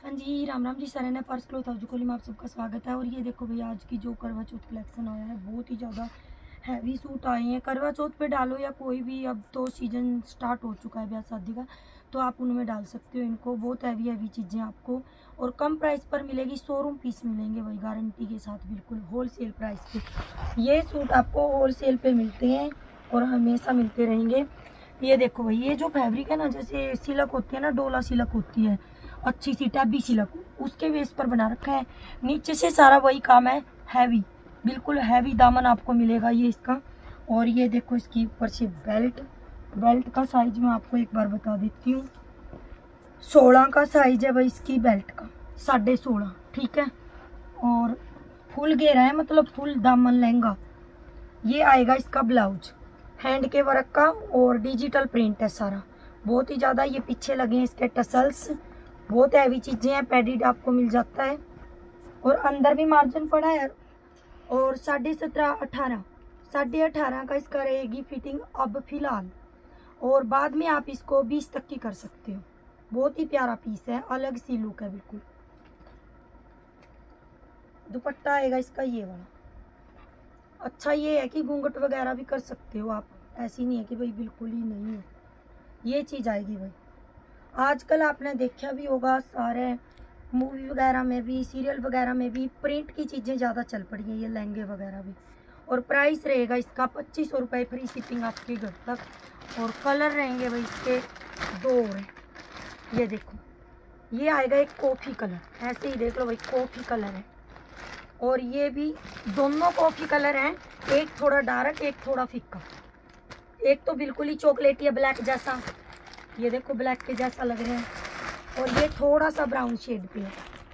हाँ जी, राम राम जी। सरन है first cloth house Koli में आप सबका स्वागत है। और ये देखो भैया, आज की जो करवा चौथ कलेक्शन आया है, बहुत ही ज़्यादा हैवी सूट आए हैं। करवा चौथ पे डालो या कोई भी, अब तो सीज़न स्टार्ट हो चुका है ब्याह शादी का, तो आप उनमें डाल सकते हो इनको। बहुत हैवी हैवी चीज़ें आपको और कम प्राइस पर मिलेगी। शोरूम पीस मिलेंगे वही गारंटी के साथ, बिल्कुल होल सेल प्राइस पे। ये सूट आपको होल सेल पे मिलते हैं और हमेशा मिलते रहेंगे। ये देखो भाई, ये जो फैब्रिक है ना, जैसे सिलक होती है ना, डोला सिलक होती है, अच्छी सी टैबी सिलक, उसके बेस पर बना रखा है। नीचे से सारा वही काम है, हैवी, बिल्कुल हैवी दामन आपको मिलेगा ये इसका। और ये देखो इसकी ऊपर से बेल्ट का साइज मैं आपको एक बार बता देती हूँ। 16 का साइज है भाई इसकी बेल्ट का, 16.5, ठीक है। और फुल घेरा है, मतलब फुल दामन लहंगा। ये आएगा इसका ब्लाउज, हैंड के वर्क का और डिजिटल प्रिंट है सारा। बहुत ही ज़्यादा ये पीछे लगे हैं इसके टसल्स। बहुत हैवी चीज़ें हैं, पैडिड आपको मिल जाता है और अंदर भी मार्जिन पड़ा है। और 17.5, 18, 18.5 का इसका रहेगी फिटिंग अब फिलहाल, और बाद में आप इसको 20 तक की कर सकते हो। बहुत ही प्यारा पीस है, अलग सी लुक है बिल्कुल। दुपट्टा आएगा इसका ये वाला। अच्छा ये है कि घूंघट वगैरह भी कर सकते हो आप, ऐसी नहीं है कि भाई बिल्कुल ही नहीं है। ये चीज़ आएगी भाई। आजकल आपने देखा भी होगा, सारे मूवी वगैरह में भी, सीरियल वगैरह में भी प्रिंट की चीज़ें ज़्यादा चल पड़ी हैं, ये लहंगे वगैरह भी। और प्राइस रहेगा इसका 2500 रुपये, फ्री शिपिंग आपके घर तक। और कलर रहेंगे भाई इसके 2 और। ये देखो, ये आएगा एक कॉफ़ी कलर, ऐसे ही देख लो भाई, कॉफ़ी कलर है। और ये भी दोनों कॉफ़ी कलर हैं, एक थोड़ा डार्क एक थोड़ा फीका। एक तो बिल्कुल ही चॉकलेटी है, ब्लैक जैसा, ये देखो ब्लैक के जैसा लग रहे हैं। और ये थोड़ा सा ब्राउन शेड पे है।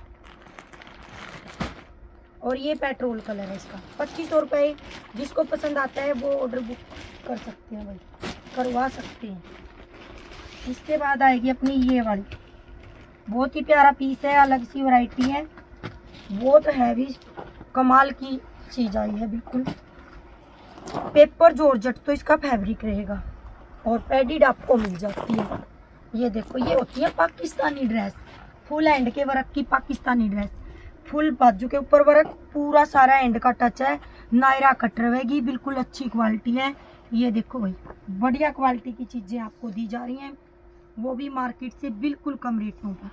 और ये पेट्रोल कलर है इसका। 2500 रुपये। जिसको पसंद आता है वो ऑर्डर बुक कर सकते हैं भाई, करवा सकते हैं। इसके बाद आएगी अपनी ये वाली, बहुत ही प्यारा पीस है, अलग सी वैरायटी है, बहुत हैवी कमाल की चीज़ आई है बिल्कुल। पेपर जॉर्जेट तो इसका फैब्रिक रहेगा और पैडिड आपको मिल जाती है। ये देखो, ये होती है पाकिस्तानी ड्रेस, फुल एंड के वर्क की पाकिस्तानी ड्रेस। फुल बाजू के ऊपर वर्क, पूरा सारा एंड का टच है, नायरा कट रहेगी, बिल्कुल अच्छी क्वालिटी है। ये देखो भाई, बढ़िया क्वालिटी की चीज़ें आपको दी जा रही हैं, वो भी मार्केट से बिल्कुल कम रेटों पर।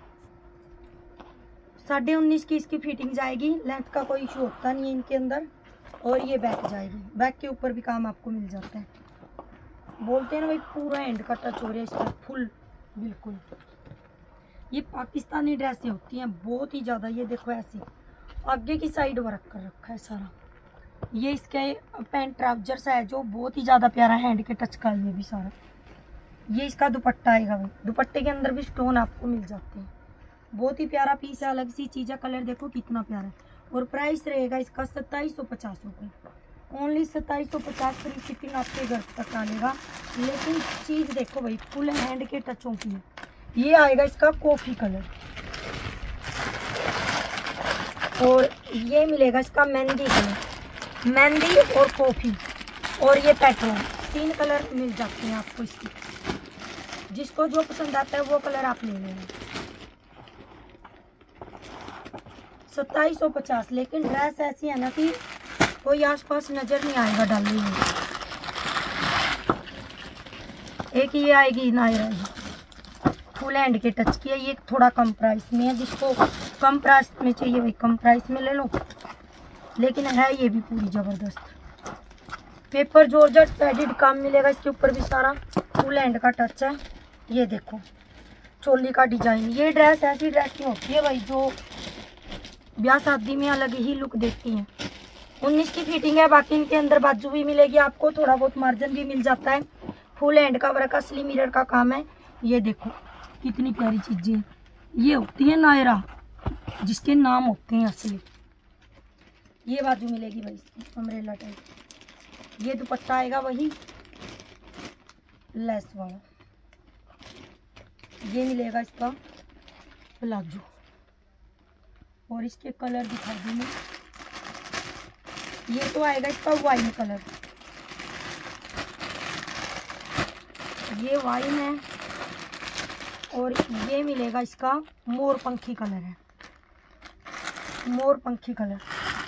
19.5 की इसकी फिटिंग जाएगी, लेंथ का कोई इशू होता नहीं है इनके अंदर। और ये बैक जाएगी, बैक के ऊपर भी काम आपको मिल जाता है। बोलते हैं ना भाई, पूरा एंड का टच हो रहा है इसका फुल, बिल्कुल। ये पाकिस्तानी ड्रेसें होती हैं बहुत ही ज़्यादा। ये देखो ऐसे आगे की साइड वर्क कर रखा है सारा। ये इसके पैंट ट्राउजर्स है जो बहुत ही ज़्यादा प्यारा, हैंड के टच का ये भी सारा। ये इसका दुपट्टा आएगा भाई, दुपट्टे के अंदर भी स्टोन आपको मिल जाते हैं। बहुत ही प्यारा पीस है, अलग सी चीज़ है। कलर देखो कितना प्यारा है। और प्राइस रहेगा इसका 2750 रुपये, ओनली 2750। फ्री शिपिंग आपके घर तक आएगा। लेकिन चीज़ देखो भाई, फुल हैंड के टचों की है। ये आएगा इसका कॉफ़ी कलर, और ये मिलेगा इसका मेहंदी कलर, मेहंदी और कॉफ़ी, और ये पेट्रोल। 3 कलर मिल जाते हैं आपको इसकी। जिसको जो पसंद आता है वो कलर आप ले लेंगे। 2750। लेकिन ड्रेस ऐसी है ना कि कोई आसपास नजर नहीं आएगा डालने में। एक ये आएगी नायरा, फुल हैंड के टच की है। ये थोड़ा कम प्राइस में है, जिसको कम प्राइस में चाहिए भाई कम प्राइस में ले लो। लेकिन है ये भी पूरी ज़बरदस्त। पेपर जॉर्जेट पैडिड काम मिलेगा इसके ऊपर भी सारा, फुल हैंड का टच है। ये देखो चोली का डिजाइन। ये ड्रेस ऐसी ड्रेसिंग होती है भाई जो ब्याह शादी में अलग ही लुक देती हैं। 19 की फिटिंग है, बाकी इनके अंदर बाजू भी मिलेगी आपको, थोड़ा बहुत मार्जिन भी मिल जाता है। फुल हैंड का वर्क, असली मिरर का काम है। ये देखो कितनी प्यारी चीजें। ये होती है नायरा, जिसके नाम होते हैं असली। ये बाजू मिलेगी भाई इसकी अम्ब्रेला टाइप। ये दुपट्टा आएगा वही लेस वाला। ये मिलेगा इसका प्लाजो, और इसके कलर दिखा दूंगी। ये तो आएगा इसका वाइन कलर, ये वाइन है। और ये मिलेगा इसका मोर पंखी कलर है, मोर पंखी कलर।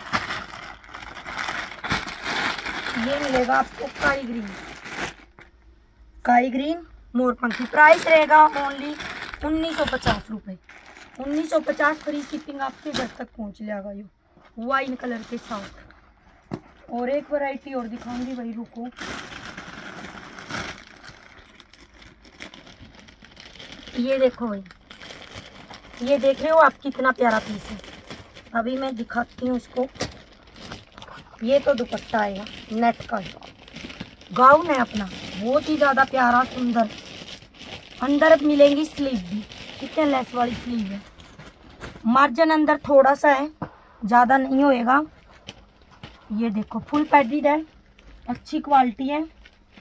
ये मिलेगा आपको काई ग्रीन, काई ग्रीन मोर पंखी। प्राइस रहेगा ओनली 1950 रुपये, 1950। फ्री शिपिंग आपके घर तक पहुंच जाएगा ये वाइन कलर के साथ। और एक वैरायटी और दिखाऊंगी भाई, रुको। ये देखो भाई, ये देख रहे हो आप कितना प्यारा पीस है। अभी मैं दिखाती हूँ इसको। ये तो दुपट्टा आएगा नेट का, गाउन है अपना, बहुत ही ज़्यादा प्यारा सुंदर। अंदर मिलेंगी स्लीव भी, कितने लेस वाली स्लीव है। मार्जिन अंदर थोड़ा सा है, ज़्यादा नहीं होएगा। ये देखो फुल पैडेड है, अच्छी क्वालिटी है।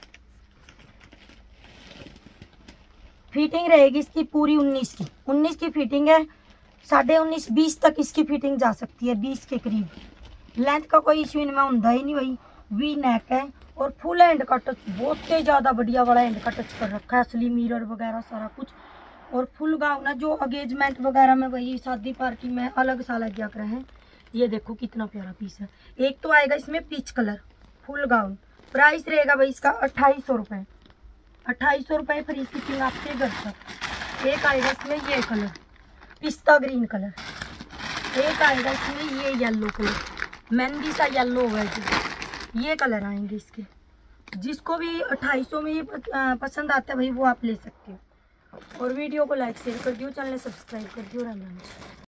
फिटिंग रहेगी इसकी पूरी 19 की, 19 की फिटिंग है। 19.5 20 तक इसकी फिटिंग जा सकती है, 20 के करीब। लेंथ का कोई इश्यू इनमें होता ही नहीं भाई। वी नेक है और फुल हैंड का टच, बहुत ही ज़्यादा बढ़िया वाला हैंड का टच कर रखा है, असली मिरर वगैरह सारा कुछ। और फुल गाउन है, जो अगेजमेंट वगैरह में वही शादी पार्टी में अलग सा लग गया हैं। ये देखो कितना प्यारा पीस है। एक तो आएगा इसमें peach colour full gown. Price रहेगा भाई इसका 2800 रुपये, 2800 रुपये फ्री शिपिंग आपके घर तक। एक आएगा इसमें ये कलर पिस्ता ग्रीन कलर, एक आएगा इसमें ये येलो कलर, मेहंदी सा येलो है, ये कलर आएंगे इसके। जिसको भी 2800 में ये पसंद आता है भाई, वो आप ले सकते हो। और वीडियो को लाइक शेयर कर दियो, चैनल सब्सक्राइब कर दियो। राम राम।